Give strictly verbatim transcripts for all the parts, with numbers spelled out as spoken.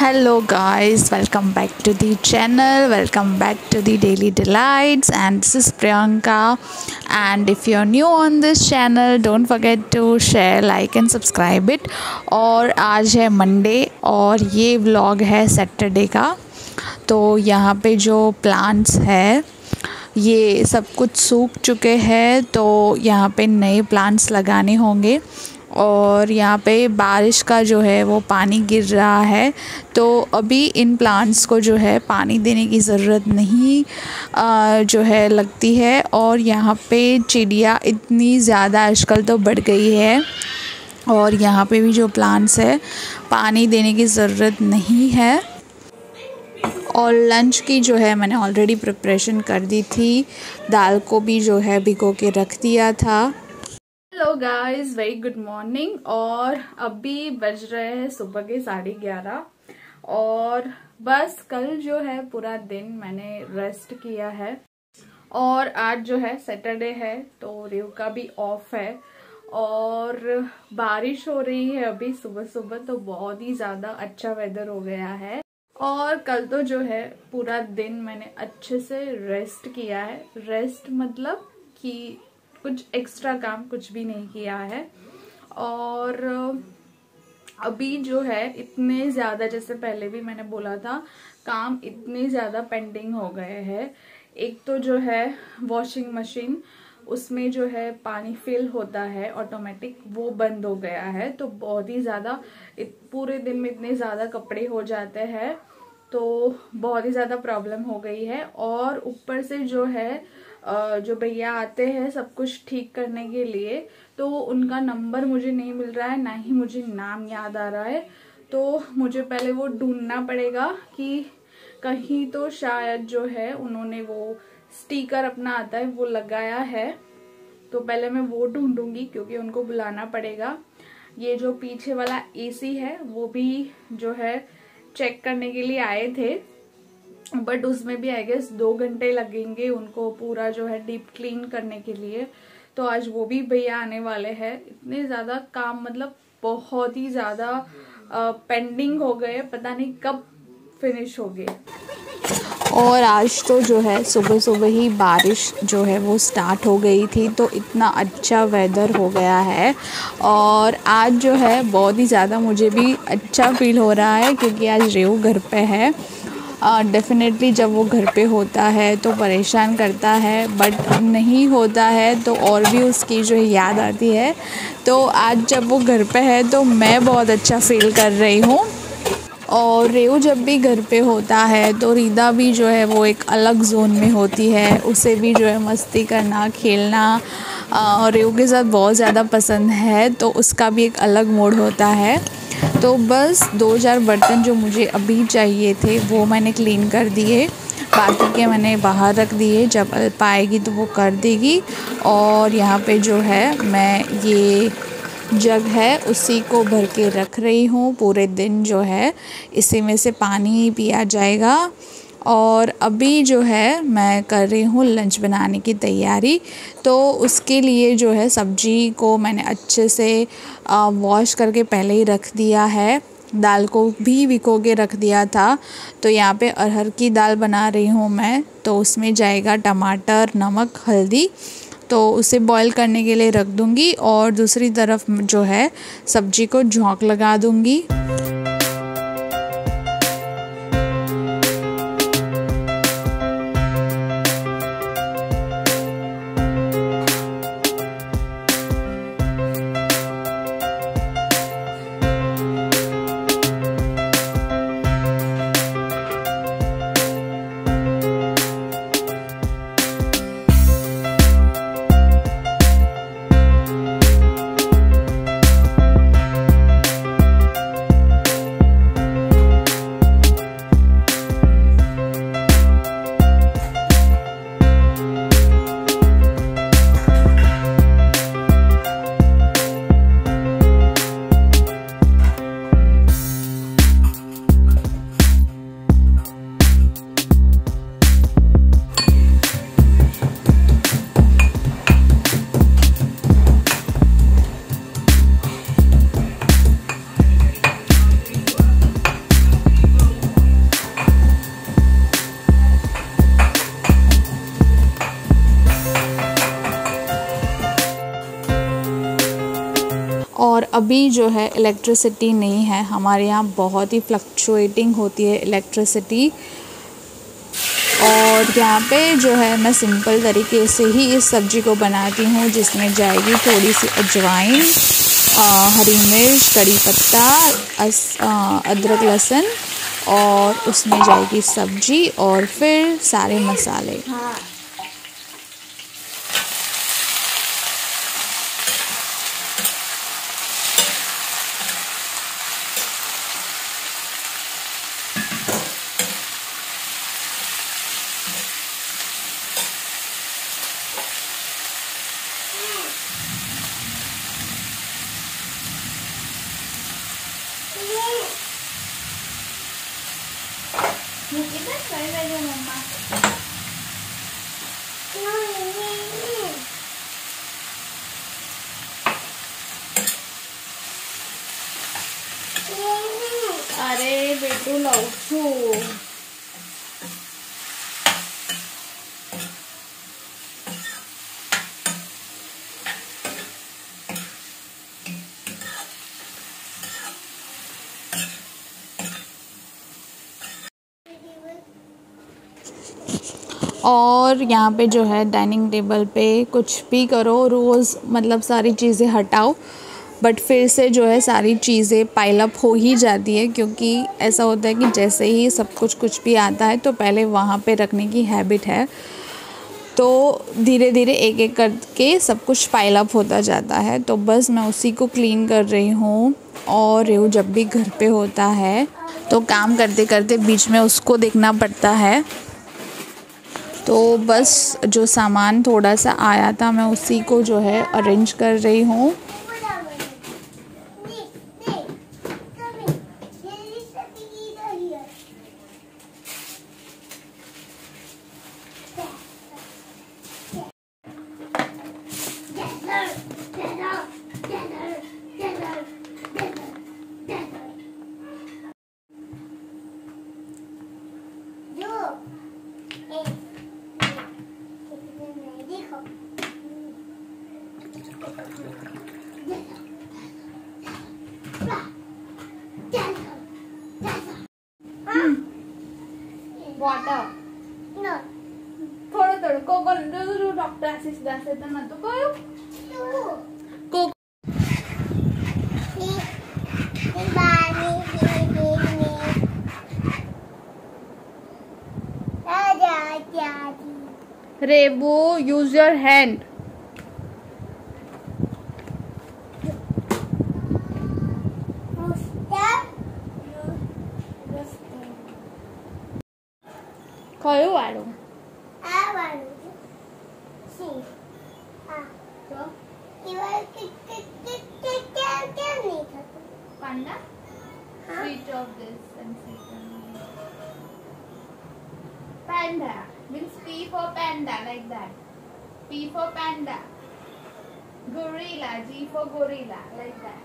Hello guys, welcome back to the channel, welcome back to the Daily Delights, and this is Priyanka. And if you're new on this channel, don't forget to share, like and subscribe it. और आज है Monday और ये vlog है Saturday का। तो यहाँ पे जो प्लांट्स है ये सब कुछ सूख चुके हैं, तो यहाँ पे नए प्लांट्स लगाने होंगे। और यहाँ पे बारिश का जो है वो पानी गिर रहा है, तो अभी इन प्लांट्स को जो है पानी देने की ज़रूरत नहीं आ, जो है लगती है। और यहाँ पे चिड़िया इतनी ज़्यादा आजकल तो बढ़ गई है, और यहाँ पे भी जो प्लांट्स है पानी देने की ज़रूरत नहीं है। और लंच की जो है मैंने ऑलरेडी प्रिपरेशन कर दी थी, दाल को भी जो है भिगो के रख दिया था। Hello guys, very good morning. और अभी बज रहे हैं सुबह के साढ़े ग्यारह, और बस कल जो है पूरा दिन मैंने रेस्ट किया है। और आज जो है सैटरडे है, तो रेव का भी ऑफ है और बारिश हो रही है अभी सुबह सुबह, तो बहुत ही ज़्यादा अच्छा वेदर हो गया है। और कल तो जो है पूरा दिन मैंने अच्छे से रेस्ट किया है। रेस्ट मतलब कि कुछ एक्स्ट्रा काम कुछ भी नहीं किया है। और अभी जो है इतने ज़्यादा, जैसे पहले भी मैंने बोला था, काम इतने ज़्यादा पेंडिंग हो गए हैं। एक तो जो है वॉशिंग मशीन, उसमें जो है पानी फिल होता है ऑटोमेटिक, वो बंद हो गया है। तो बहुत ही ज़्यादा पूरे दिन में इतने ज़्यादा कपड़े हो जाते हैं, तो बहुत ही ज़्यादा प्रॉब्लम हो गई है। और ऊपर से जो है जो भैया आते हैं सब कुछ ठीक करने के लिए, तो उनका नंबर मुझे नहीं मिल रहा है, ना ही मुझे नाम याद आ रहा है। तो मुझे पहले वो ढूंढना पड़ेगा कि कहीं तो शायद जो है उन्होंने वो स्टिकर अपना आता है वो लगाया है, तो पहले मैं वो ढूंढूंगी क्योंकि उनको बुलाना पड़ेगा। ये जो पीछे वाला एसी है वो भी जो है चेक करने के लिए आए थे, बट उसमें भी आई गेस दो घंटे लगेंगे उनको पूरा जो है डीप क्लीन करने के लिए। तो आज वो भी भैया आने वाले हैं। इतने ज़्यादा काम, मतलब बहुत ही ज़्यादा पेंडिंग हो गए, पता नहीं कब फिनिश होंगे। और आज तो जो है सुबह सुबह ही बारिश जो है वो स्टार्ट हो गई थी, तो इतना अच्छा वेदर हो गया है। और आज जो है बहुत ही ज़्यादा मुझे भी अच्छा फील हो रहा है, क्योंकि आज रेव घर पे है। डेफिनेटली uh, जब वो घर पे होता है तो परेशान करता है, बट नहीं होता है तो और भी उसकी जो है याद आती है। तो आज जब वो घर पे है तो मैं बहुत अच्छा फील कर रही हूँ। और रेव जब भी घर पे होता है तो रीदा भी जो है वो एक अलग जोन में होती है, उसे भी जो है मस्ती करना, खेलना और रेव के साथ बहुत ज़्यादा पसंद है, तो उसका भी एक अलग मूड होता है। तो बस दो चार बर्तन जो मुझे अभी चाहिए थे वो मैंने क्लीन कर दिए, बाकी के मैंने बाहर रख दिए, जब अल्पा आएगी तो वो कर देगी। और यहाँ पे जो है मैं ये जग है उसी को भर के रख रही हूँ। पूरे दिन जो है इसी में से पानी पिया जाएगा। और अभी जो है मैं कर रही हूँ लंच बनाने की तैयारी। तो उसके लिए जो है सब्जी को मैंने अच्छे से वॉश करके पहले ही रख दिया है, दाल को भी भिगो के रख दिया था। तो यहाँ पे अरहर की दाल बना रही हूँ मैं, तो उसमें जाएगा टमाटर, नमक, हल्दी, तो उसे बॉईल करने के लिए रख दूँगी। और दूसरी तरफ जो है सब्जी को झोंक लगा दूँगी। और अभी जो है इलेक्ट्रिसिटी नहीं है हमारे यहाँ, बहुत ही फ्लक्चुएटिंग होती है इलेक्ट्रिसिटी। और यहाँ पे जो है मैं सिंपल तरीके से ही इस सब्ज़ी को बनाती हूँ, जिसमें जाएगी थोड़ी सी अजवाइन, हरी मिर्च, कड़ी पत्ता, अदरक लहसुन, और उसमें जाएगी सब्ज़ी और फिर सारे मसाले। अरे बेटू लौचू और यहाँ पे जो है डाइनिंग टेबल पे कुछ भी करो, रोज़ मतलब सारी चीज़ें हटाओ, बट फिर से जो है सारी चीज़ें पाइल अप हो ही जाती है, क्योंकि ऐसा होता है कि जैसे ही सब कुछ कुछ भी आता है तो पहले वहाँ पे रखने की हैबिट है, तो धीरे धीरे एक एक करके सब कुछ पाइल अप होता जाता है। तो बस मैं उसी को क्लीन कर रही हूँ। और रेहू जब भी घर पे होता है तो काम करते करते बीच में उसको देखना पड़ता है, तो बस जो सामान थोड़ा सा आया था मैं उसी को जो है अरेंज कर रही हूँ। Water. No. थोड़ा थोड़ा कोकोनट जो डॉक्टर आशीष दास है ना तो कोयो को रेबू यूज योर हैंड। कयो वालो आ वालो सी आ तो इवर के के के के क्या क्या नहीं था पांडा switch off this and see panda means P for panda, like that. P for panda, gorilla, G for gorilla, like that.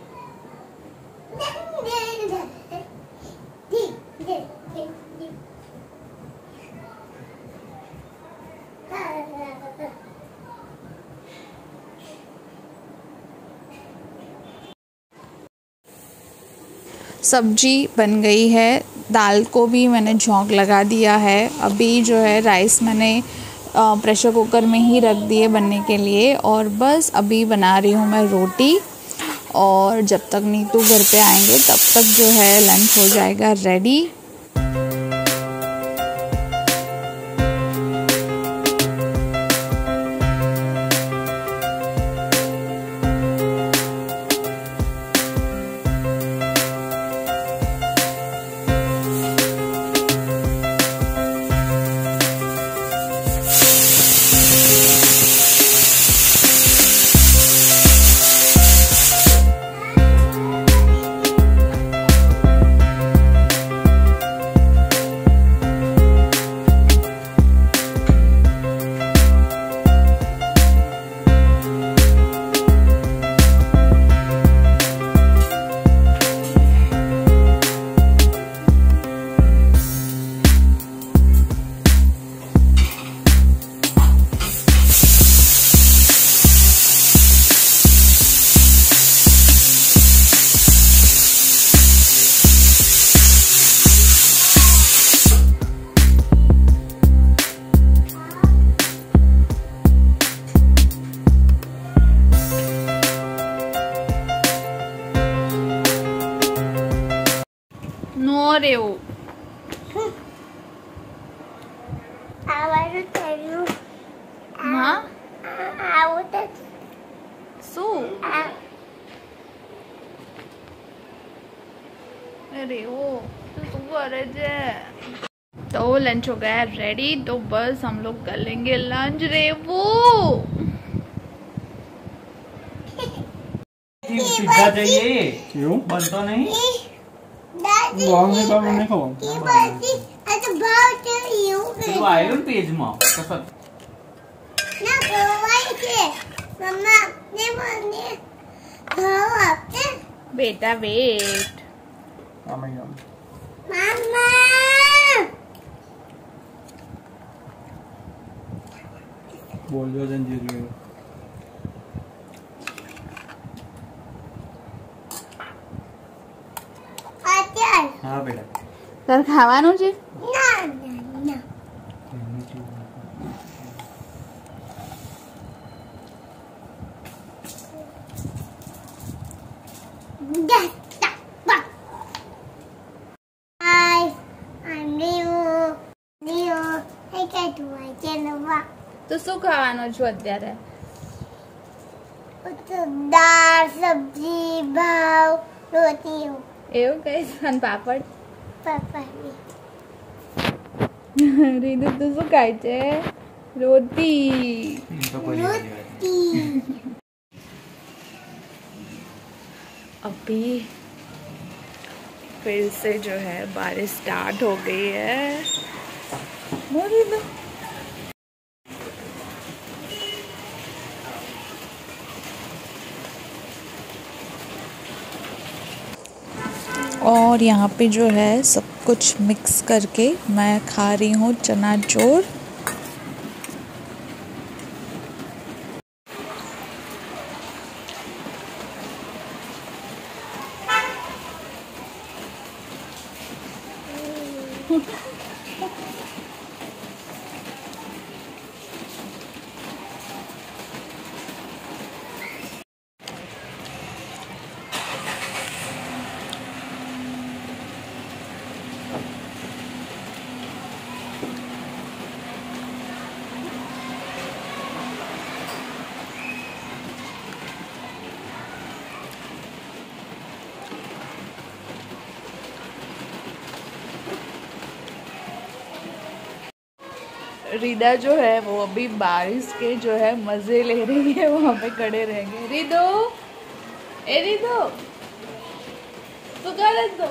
सब्जी बन गई है, दाल को भी मैंने झोंक लगा दिया है। अभी जो है राइस मैंने प्रेशर कुकर में ही रख दिए बनने के लिए, और बस अभी बना रही हूँ मैं रोटी। और जब तक नीतू घर पे आएंगे तब तक जो है लंच हो जाएगा रेडी। રેવું. આવવાનું થયું. હા આવું તો શું આ रेवो तो तू करे जे. तो लंच हो गया रेडी, तो बस हम लोग कर लेंगे लंच. रेवो पिज्जा चाहिए क्यों बनता नहीं દાદી बाहर नहीं बाहर नहीं खाओ ઈ બધી આ તો ભાવ છે એવું तो आयरन पेज में कसर ના ખવાય છે મમ્મા ને મને ખાવ આપે बेटा वेट. आमे गया મમ્મા बोल दो जंजीर में અત્યાર हाँ बेटा તાર ખાવાનું છે? ના ના ના That's the Hi, I'm Leo. Leo, hey, get to my channel. તો શું ખાવાનું છું અત્યારે? દાળ સબ્જી ભાવ રોટી એવું કઈ અને પાપડ. પપ્પાની રીધુ તું શું ખાય છે? રોટી. तो कोई नहीं રોટી अभी फिर से जो है बारिश स्टार्ट हो गई है. बोल दो. और यहाँ पे जो है सब कुछ मिक्स करके मैं खा रही हूँ चना चोर. रिदा जो है वो अभी बारिश के जो है मजे ले रही है, वहाँ पे खड़े रहेंगे. रिदो ए रिदो तू कर दो.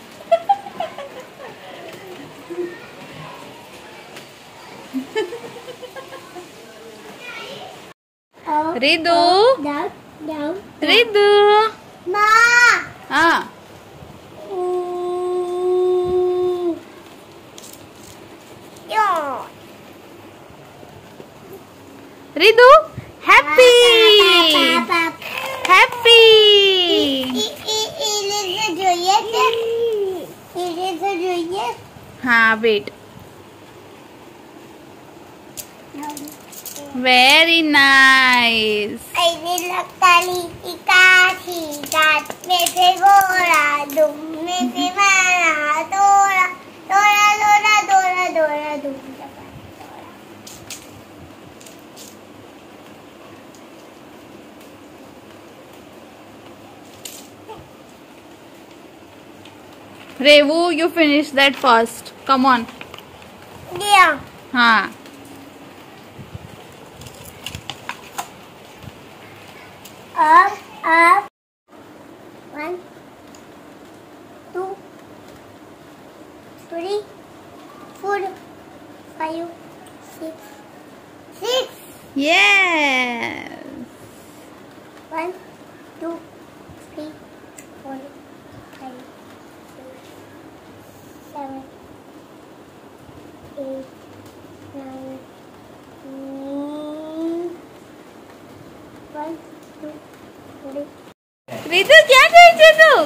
रिदो down down रिदो ma हाँ yo रिदु हैप्पी हैप्पी. ઈ જોઈએ છે ઈ જોઈએ हाँ वेट. Very nice. ऐसे लगताली की काठी काट में से गोरा दुम में से मारा तोरा तोरा तोरा तोरा तोरा दुम रेवू you finish that first. Come on. दिया हाँ up up one two three four five six six yes. one two three four five six seven eight nine mm, one two three रिदु क्या करे છે તું?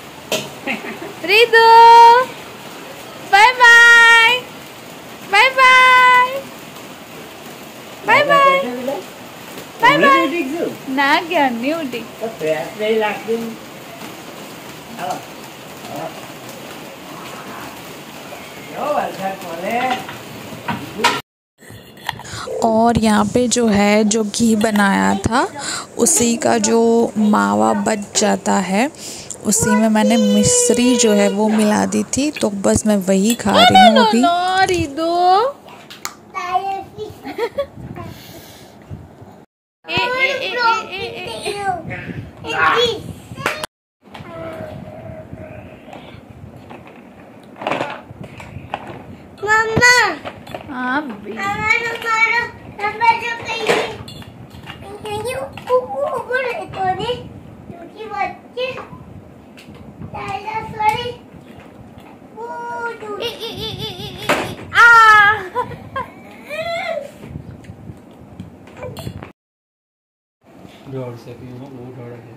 रिदु bye bye bye bye bye bye bye bye. ना क्या नहीं उठी. और यहाँ पे जो है जो घी बनाया था उसी का जो मावा बच जाता है उसी में मैंने मिश्री जो है वो मिला दी थी, तो बस मैं वही खा रही हूँ अभी। मम्मा हाँ बेबी हमारा हमारा नंबर जो कहीं कहीं ऊपर ऊपर है तो ने क्योंकि बच्चे दादा सॉरी वो दू आ जोर से पियो, वो जोर से।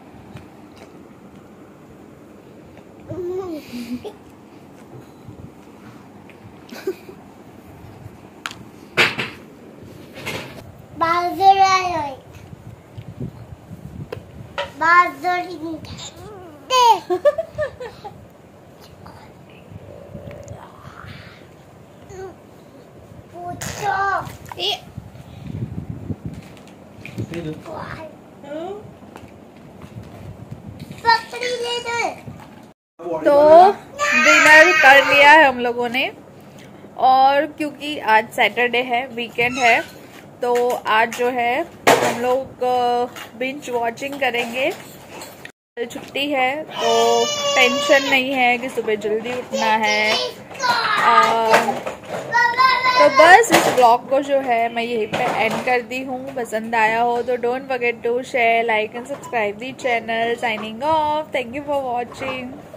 बाजर आयो बाजर दे पूछो ये पी लो। पकड़ी ले दो। तो डिनर कर लिया है हम लोगों ने, और क्योंकि आज सैटरडे है, वीकेंड है, तो आज जो है हम लोग बिंज वॉचिंग करेंगे। छुट्टी है तो टेंशन नहीं है कि सुबह जल्दी उठना है। आ, तो बस इस ब्लॉग को जो है मैं यहीं पे एंड कर दी हूँ। पसंद आया हो तो don't forget to share, like and subscribe the channel. Signing off, thank you for watching.